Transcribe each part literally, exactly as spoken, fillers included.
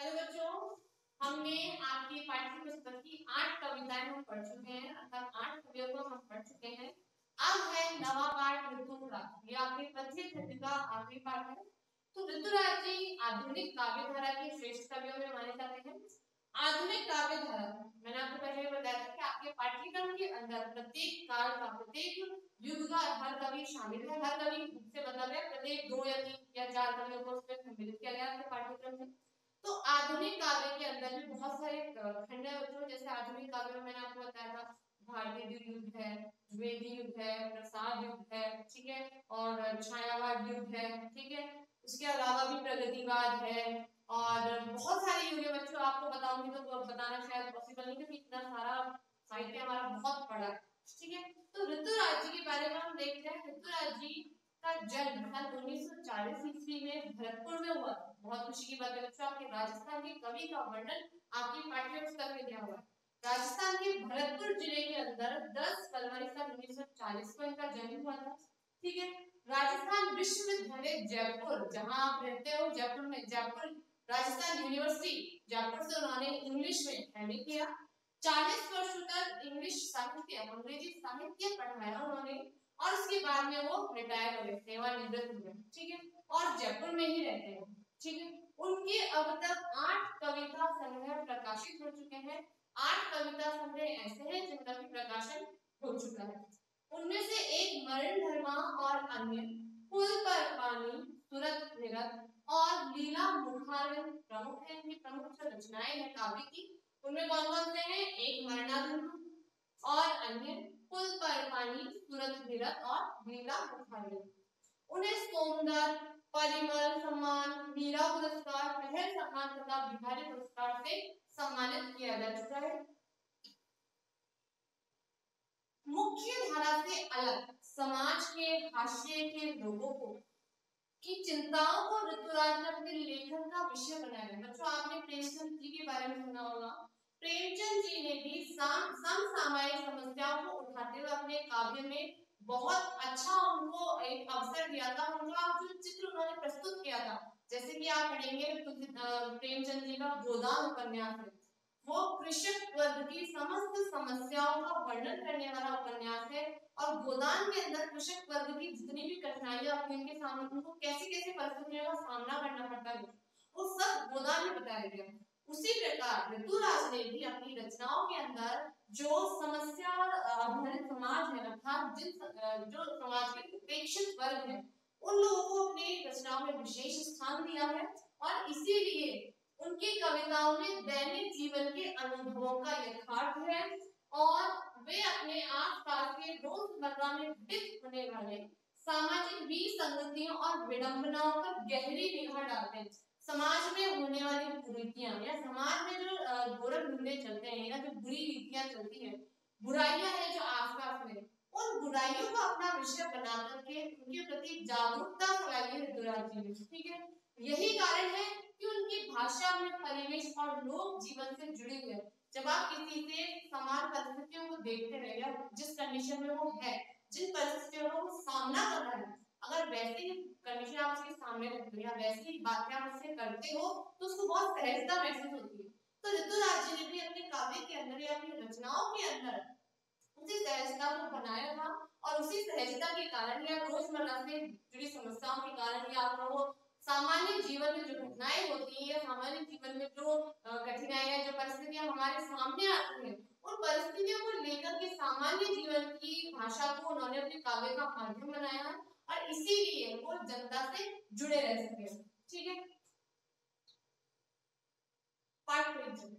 Hello बच्चों, हमने आपकी पाठ्य पुस्तक की आठ कविताएं हम पढ़ चुके हैं, अर्थात आठ कवियों को हम पढ़ चुके हैं। अब है नवा पाठ ऋतुराज। ये आपके पच्चीस हिस्से का आखिरी पाठ है। तो ऋतुराज जी आधुनिक काव्य धारा के श्रेष्ठ कवियों में माने जाते हैं। आधुनिक काव्य धारा, मैंने आपको पहले बताया था कि आपके पाठ्यक्रम के अंदर प्रत्येक काल का, प्रत्येक युग का हर कवि शामिल है। हर कवि से मतलब है प्रत्येक दो या तीन या चार कवियों को उसमें सम्मिलित किया गया है पाठ्यक्रम में। तो आधुनिक काव्य के अंदर भी बहुत सारे खंड है बच्चों। जैसे आधुनिक काव्य में मैंने आपको बताया था भारतीय युग है, वेदी युग है, प्रसाद युग है, ठीक है, और छायावाद युग है, ठीक है। उसके अलावा भी प्रगतिवाद है और बहुत सारे युग है बच्चों। आपको बताऊंगी तो बताना शायद पॉसिबल नहीं क्योंकि इतना सारा साहित्य हमारा बहुत बड़ा है, ठीक है। तो ऋतुराज जी के बारे में हम देखते हैं। ऋतुराज जी का जन्म सन उन्नीस सौ चालीस ईस्वी में भरतपुर में हुआ। बहुत खुशी की बात है बच्चों, आपके राजस्थान के कवि का वर्णन आपकी पाठ्य पुस्तक में दिया हुआ है। राजस्थान के भरतपुर जिले के अंदर दस फरवरी सन उन्नीस सौ चालीस को इनका जन्म हुआ था, ठीक है। राजस्थान विश्वविद्यालय जयपुर, जहां आप रहते हो जयपुर में, जयपुर राजस्थान यूनिवर्सिटी जयपुर से उन्होंने इंग्लिश में एमए किया। चालीस वर्षों तक इंग्लिश साहित्य, अंग्रेजी साहित्य पढ़ाया उन्होंने और उसके बाद में वो रिटायर हो गए, सेवानिवृत्त हुए, ठीक है, और जयपुर में ही रहते हैं, ठीक है। उनके अब तक आठ कविता संग्रह प्रकाशित हो चुके हैं। आठ कविता संग्रह ऐसे हैं जिनका भी प्रकाशन हो चुका है। उनमें से एक मरण धर्मा और अन्य, पुल पर पानी, सूरत निरत और लीला मुखारविंद प्रमुख है। इनकी प्रमुख जो रचनाएं हैं काव्य की, उनमें कौन कौन से हैं? एक मरणाधर्मा और अन्य, पुल पर पानी, सूरत निरत और लीला मुखारविंद। उन्हें सोमदर, परिमल सम्मान, मीरा पुरस्कार, पहल सम्मान तथा बिहारी पुरस्कार से सम्मानित किया जा चुका है। मुख्य धारा से अलग समाज के हाशिए के लोगों को की चिंताओं को ऋतुराज ने अपने लेखन का विषय बनाया है। बच्चों आपने प्रेमचंद जी के बारे में सुना होगा। प्रेमचंद जी ने भी समसामयिक समस्याओं को उठाते हुए अपने काव्य में बहुत अच्छा उनको एक अवसर दिया था। उनका जो चित्र उन्होंने प्रस्तुत किया था, जैसे कि आप पढ़ेंगे प्रेमचंद जी का गोदान उपन्यास है, वो कृषक वर्ग की समस्त समस्याओं का वर्णन करने वाला उपन्यास है। और गोदान के अंदर कृषक वर्ग की जितनी भी कठिनाइयां आती हैं उनके सामने, उनको कैसे कैसे परिस्थितियों का सामना करना पड़ता है, वो सब गोदान में बताया गया। उसी प्रकार ऋतुराज ने भी अपनी रचनाओं के अंदर जो समस्या आधारित समाज है, अर्थात जिन जो समाज के उपेक्षित वर्ग है, उन लोगों को अपनी रचनाओं में विशेष स्थान दिया है। और इसीलिए उनकी कविताओं में दैनिक जीवन के अनुभवों का यथार्थ है और वे अपने आसपास के रोजमर्रा में घटित होने वाले सामाजिक विसंगतियों और विडंबनाओं पर गहरी निगाह डालते हैं। समाज में होने वाली कुरीतियां या समाज में जो गोरख धंधे चलते हैं या जो बुरी रीतियां चलती हैं, बुराइयां हैं जो आसपास में, उन बुराइयों को अपना विषय बना करके उनके प्रति जागरूकता फैलाई है ऋतुराज जी ने, ठीक है। यही कारण है कि उनकी भाषा में परिवेश और लोक जीवन से जुड़ी हुई है। जब आप किसी से समान परिस्थितियों को देखते रहे या जिस कंडीशन में वो है, जिन परिस्थितियों का वो सामना कर रहा है, अगर वैसी कंडीशन आप उसके सामने रखते हो या वैसी बातें आप उससे करते हो तो उसको बहुत सहजता महसूस होती है। तो ऋतुराज जी ने भी अपने काव्य के अंदर या अपनी रचनाओं के अंदर उसी सहजता को बनाया था और उसी सहजता के कारण या रोजमर्रा से जुड़ी समस्याओं के कारण या आपका वो सामान्य जीवन में जो घटनाएं होती हैं या सामान्य जीवन में जो कठिनाइयां, जो परिस्थितियां हमारे सामने आती हैं, उन परिस्थितियों को लेकर के सामान्य जीवन की भाषा को उन्होंने अपने काव्य का माध्यम बनाया है और इसीलिए वो जनता से जुड़े रह सके, ठीक है। पाठ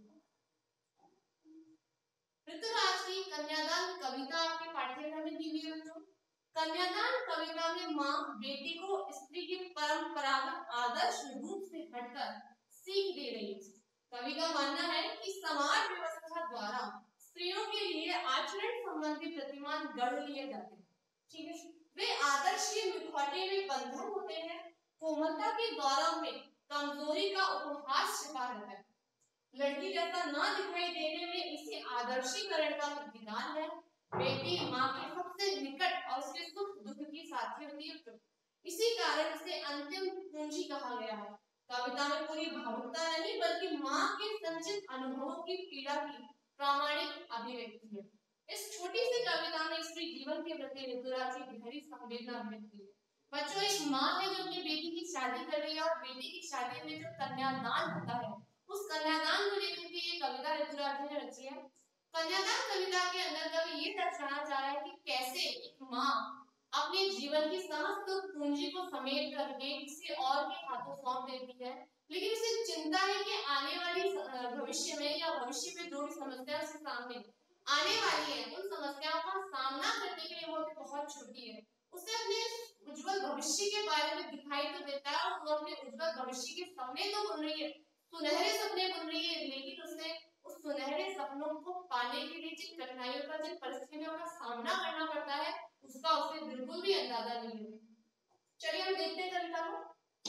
ऋतुराज की कन्यादान कविता आपके पाठ्यक्रम में दी हुई है। कन्यादान कविता में मां बेटी को स्त्री के परंपरागत आदर्श रूप से हटकर सीख दे रही है। कवि का मानना है कि समाज व्यवस्था द्वारा स्त्रियों के लिए आचरण संबंधी प्रतिमान गढ़ लिए जाते हैं, ठीक है। वे आदर्श के मुखौटे में बंधन होते हैं, कोमलता के गौरव में कमजोरी का उपहास छिपा रहता है। लड़की जैसा न दिखाई देने में इसी आदर्शीकरण का विधान है। बेटी माँ के सबसे निकट और उसके सुख दुख की साथी होती है। इसी कारण इसे अंतिम पूंजी कहा गया है। कविता में पूरी भावुकता नहीं बल्कि माँ के संचित अनुभवों की पीड़ा की प्रामाणिक अभिव्यक्ति है। इस छोटी सी कविता में स्त्री जीवन के प्रति ऋतुराज की गहरी संवेदना अभिव्यक्ति है। बच्चों, एक माँ है जो अपनी बेटी की शादी कर रही है और बेटी की शादी में जो कन्यादान होता है उस कन्यादान को लेकर के ये कविता ऋतुराज ने रची है। कन्यादान कविता के अंदर कवि ये दर्शाना चाह रहा है कि कैसे एक माँ अपने जीवन की समस्त पूंजी को समेट करके किसी और के हाथों सौंप देती है, लेकिन उसे चिंता है कि आने वाली भविष्य में या भविष्य में जो भी समस्या उसके सामने आने वाली है उन समस्याओं का सामना करने के लिए वो बहुत छोटी है। उसे अपने उज्जवल भविष्य के बारे में दिखाई तो देता है और वो अपने उज्जवल भविष्य के सपने तो बुन रही है, सुनहरे सपने बुन रही है, लेकिन उसे उस सुनहरे सपनों को पाने के लिए जिन कठिनाइयों का जिन परिस्थितियों का सामना करना पड़ता है उसका उसे बिल्कुल भी अंदाजा नहीं है। चलिए हम देखते हैं कविता को।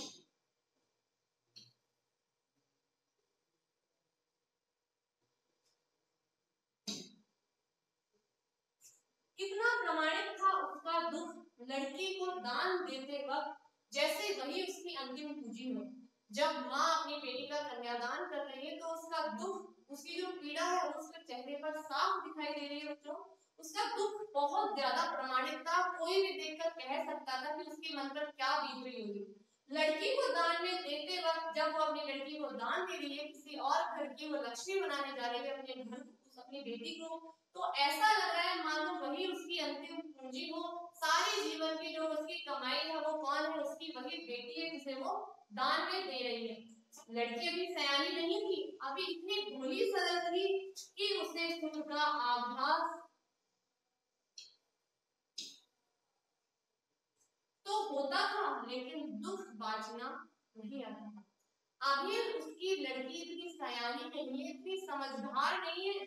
कितना प्रमाणिक था उसका दुख लड़की को दान देते वक्त, जैसे वही उसकी अंतिम पूंजी हो। जब माँ अपनी बेटी का कन्यादान कर रही है तो उसका दुख, उसकी जो पीड़ा है उसके चेहरे पर साफ दिखाई दे रही है। बच्चों, उसका दुख बहुत ज्यादा प्रमाणिक था, कोई भी देखकर कह सकता था कि उसके मन पर क्या बीत रही होगी। लड़की को दान में देते वक्त जब वो अपनी लड़की को दान दे रही है, किसी और घर की वो लक्ष्मी बनाने जा रही है अपने घर अपनी बेटी को, तो ऐसा लग रहा है मानो वही उसकी अंतिम पूंजी हो, सारे जीवन की जो उसकी कमाई है वो कौन है, उसकी वही बेटी है जिसे वो दान में दे रही है। लड़की अभी सयानी नहीं थी, अभी इतनी भोली सरल थी कि उसे सुख का आभास तो होता था लेकिन दुख बांचना नहीं आता था। अभी उसकी लड़की इतनी सयानी नहीं है, इतनी समझदार नहीं है,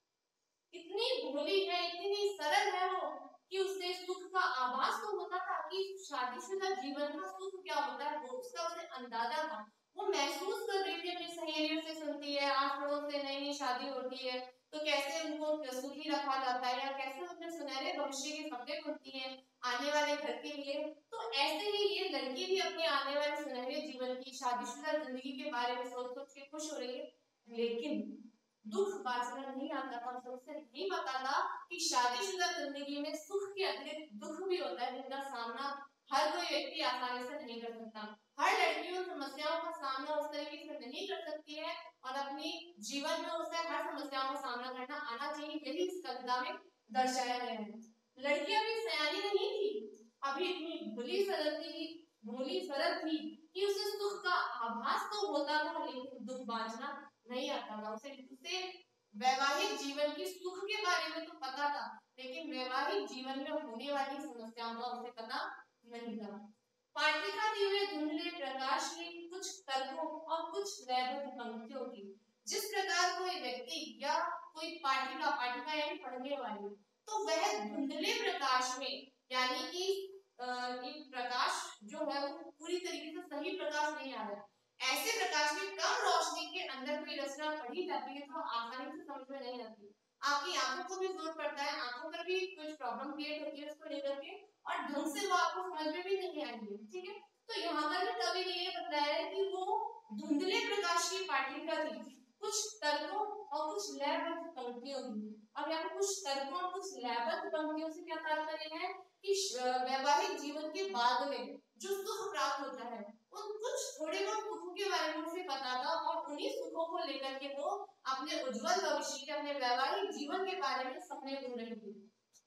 इतनी भोली है, इतनी सरल है वो कि उससे सुख का आभास तो होता था कि शादीशुदा जीवन का सुख क्या होता है वो उसका उसे अंदाजा था। वो महसूस कर रही थी, अपनी सहेलियों से सुनती है, आस पड़ोस से नई नई शादी होती है तो कैसे उनको सुखी रखा जाता है या कैसे अपने सुनहरे भविष्य के सपने बुनती है आने वाले घर के लिए। तो ऐसे ही ये लड़की भी अपने आने वाले सुनहरे जीवन की शादीशुदा जिंदगी के बारे में सोच सोच के खुश हो रही है, लेकिन दुख बांचना नहीं आता था। उसे नहीं पता था कि शादीशुदा जिंदगी में सुख के अतिरिक्त दुख भी होता है जिनका सामना हर कोई व्यक्ति आसानी से नहीं कर सकता। हर लड़की उन समस्याओं का सामना उस तरीके से नहीं कर सकती है और अपनी जीवन में उसे हर समस्याओं का सामना करना आना चाहिए, यही इस कविता में दर्शाया गया है। लड़की अभी सयानी नहीं थी, अभी इतनी भोली सरल थी भोली सरल थी कि उसे सुख का आभास तो होता था लेकिन दुख बांचना नहीं आता था। उसे उसे वैवाहिक जीवन के सुख के बारे में तो पता था लेकिन वैवाहिक जीवन में होने वाली समस्याओं का उसे पता नहीं था। पाठिका दिए हुए धुंधले प्रकाश की कुछ तर्कों और कुछ लयबद्ध पंक्तियों की, जिस प्रकार कोई व्यक्ति या कोई पाठिका पाठिका यानी पढ़ने वाली, तो वह धुंधले प्रकाश में यानी कि एक प्रकाश जो है वो पूरी तरीके से सही प्रकाश नहीं आ रहा है, ऐसे प्रकाश में कम रोशनी के अंदर कोई रचना पढ़ी जाती है तो आसानी से समझ में नहीं आती। आपकी आंखों को भी जोर पड़ता है, आंखों पर भी कुछ प्रॉब्लम क्रिएट होती है उसको लेकर के और ढंग से वो आपको समझ में भी नहीं आएगी। ठीक है, तो यहाँ पर भी कवि ने ये बताया है कि वो धुंधले प्रकाश की पाठिका थी, कुछ तर्कों और कुछ लयबद्ध पंक्तियों की। अब यहाँ कुछ तर्कों और कुछ लयबद्ध पंक्तियों से क्या तात्पर्य है कि वैवाहिक जीवन के बाद में जो सुख प्राप्त होता है उन कुछ थोड़े बहुत सुखों के बारे में उसे पता था और उन्हीं सुखों को लेकर के वो अपने उज्जवल भविष्य के अपने वैवाहिक जीवन के बारे में सपने बुन रही थी।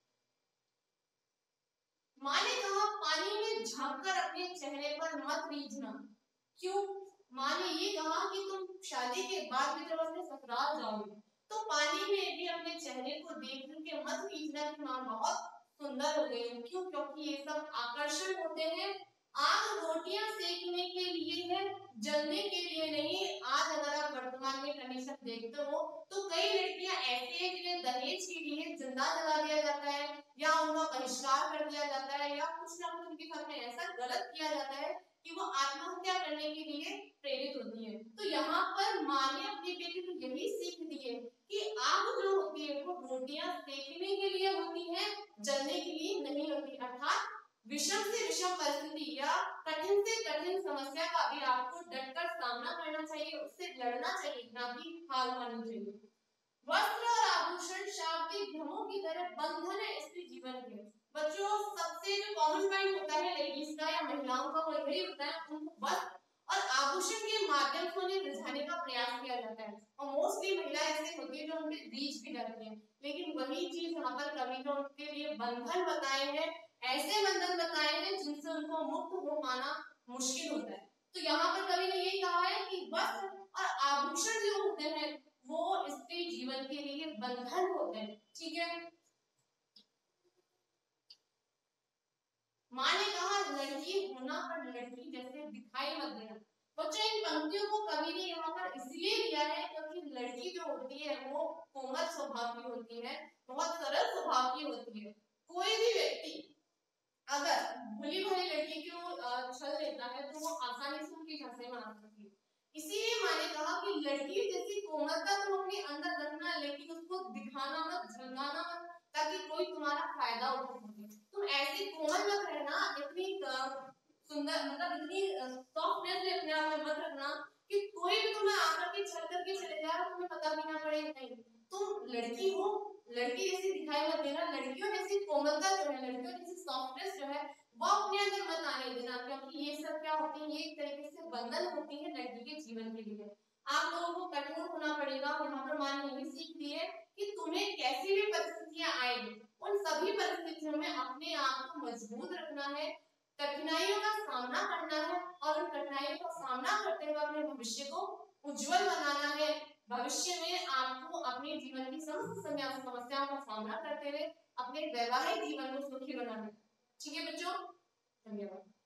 माँ ने कहा, पानी में झांककर अपने चेहरे पर मत रीझना। क्यों? माँ ने ये कहा कि तुम शादी के बाद भी जब अपने ससुराल जाओगे तो पानी में भी अपने चेहरे को देख के मत रीझना कि माँ बहुत सुंदर हो गई। क्यों? क्योंकि ये सब आकर्षण होते हैं। आग रोटियां सेकने के लिए है, जलने के लिए नहीं। आज अगर आप वर्तमान में कंडीशन देखते हो तो कई लड़कियां ऐसी हैं जिन्हें दहेज के लिए जिंदा जला दिया जाता है या उनका बहिष्कार कर दिया जाता है या कुछ ना कुछ उनके साथ में ऐसा गलत किया जाता है कि वो आत्महत्या करने के लिए प्रेरित होती है। तो यहाँ पर माँ ने अपनी बेटी को यही सीख दी है कि आग जो होती है वो रोटियां सेकने के लिए होती है, जलने के लिए नहीं होती। अर्थात विषम से विषम परिस्थिति या कठिन से कठिन समस्या का भी आपको डटकर सामना करना चाहिए, उससे लड़ना चाहिए, ना कि हार माननी चाहिए। वस्त्र और आभूषण शाब्दिक भ्रमों की तरह बंधन है इसके जीवन के। बच्चों, सबसे जो कॉमन पॉइंट होता है लेडीज का या महिलाओं का, वो यही होता है, उनको वस्त्र और आभूषण के माध्यम से उन्हें रिझाने का प्रयास किया जाता है, और मोस्टली महिला ऐसी होती है जो उनके रीच भी करती है। लेकिन वही चीज यहाँ पर कवि ने उनके लिए बंधन बताए हैं, ऐसे बंधन बताए हैं जिनसे उनको मुक्त हो पाना मुश्किल होता है। तो यहाँ पर कवि ने यही कहा है कि वस्त्र और आभूषण जो होते हैं वो इसके जीवन के लिए बंधन होते हैं। ठीक है, माँ ने कहा लड़की होना पर लड़की जैसे दिखाई मत देना। बच्चों, इन पंक्तियों को कवि ने यहाँ पर इसलिए दिया है क्योंकि लड़की जो होती है वो कोमल स्वभाव की होती है, बहुत सरल स्वभाव की होती है। कोई भी व्यक्ति अगर भली भली लड़की को छल लेता है तो वो आसानी से उनके झांसे में आ सकती है। इसीलिए मैंने कहा कि लड़की जैसी कोमलता तुम अपने अंदर रखना, लेकिन उसको दिखाना मत, झलकाना मत, ताकि कोई तुम्हारा फायदा उठा सके। तुम ऐसी कोमल मत रहना, इतनी सुंदर, मतलब इतनी सॉफ्टनेस में अपने आप में मत रखना कि कोई भी तुम्हें आकर के छल करके चले जाए और तुम्हें पता भी ना पड़े। नहीं, तुम लड़की हो, लड़की जैसी दिखाई मत देना। लड़कियों जैसी कोमलता जो है, लड़कियों जैसी सॉफ्टनेस जो है वो अपने अंदर मत आने देना, क्योंकि ये सब क्या होती है, ये एक तरीके से बंधन होती है लड़की के जीवन के लिए। आप लोगों को कठोर होना पड़ेगा। यहाँ पर मान यही सीख ली है कि तुम्हें कैसी भी परिस्थितियां आएगी, उन सभी परिस्थितियों में अपने आप को मजबूत रखना है, कठिनाइयों का सामना करना है, और उन कठिनाइयों का सामना करते हुए अपने भविष्य को उज्जवल बनाना है। भविष्य में आपको अपने जीवन की समस्त समस्याओं का सामना करते हुए अपने वैवाहिक जीवन को सुखी बनाना है। ठीक है बच्चों, धन्यवाद।